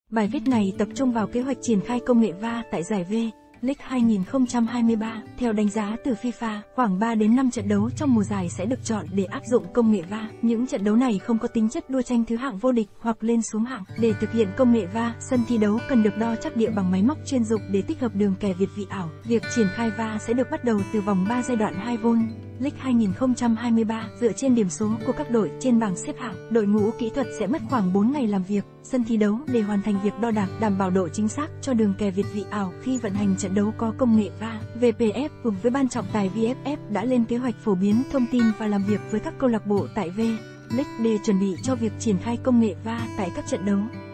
Bài viết này tập trung vào kế hoạch triển khai công nghệ VAR tại giải V-League 2023. Theo đánh giá từ FIFA, khoảng 3 đến 5 trận đấu trong mùa giải sẽ được chọn để áp dụng công nghệ VAR. Những trận đấu này không có tính chất đua tranh thứ hạng vô địch hoặc lên xuống hạng. Để thực hiện công nghệ VAR, sân thi đấu cần được đo trắc địa bằng máy móc chuyên dụng để tích hợp đường kẻ Việt vị ảo. Việc triển khai VAR sẽ được bắt đầu từ vòng 3 giai đoạn 2V. League 2023 dựa trên điểm số của các đội trên bảng xếp hạng. Đội ngũ kỹ thuật sẽ mất khoảng 4 ngày làm việc, sân thi đấu để hoàn thành việc đo đạc đảm bảo độ chính xác cho đường kè Việt vị ảo khi vận hành trận đấu có công nghệ VAR. VPF cùng với ban trọng tài VFF đã lên kế hoạch phổ biến thông tin và làm việc với các câu lạc bộ tại V-League để chuẩn bị cho việc triển khai công nghệ VAR tại các trận đấu.